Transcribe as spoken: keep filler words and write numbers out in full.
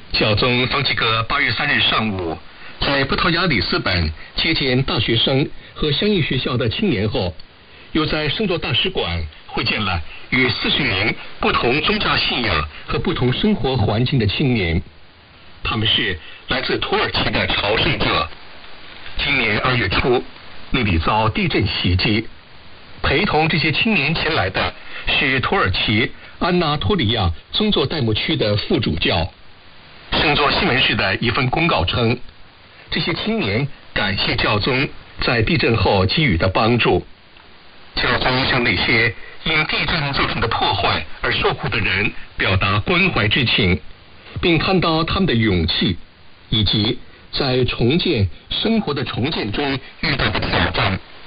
教宗方济各八月三日上午在葡萄牙里斯本接见大学生和乡义学校的青年后，又在圣座大使馆会见了与四十名不同宗教信仰和不同生活环境的青年。他们是来自土耳其的朝圣者。今年二月初，那里遭地震袭击，陪同这些青年前来的是土耳其安纳托利亚宗座代牧区的副主教。圣座新闻室的一份公告称，这些青年感谢教宗在地震后给予的帮助。教宗向那些因地震造成的破坏而受苦的人表达关怀之情，并看到他们的勇气，以及在重建生活的重建中遇到的挑战。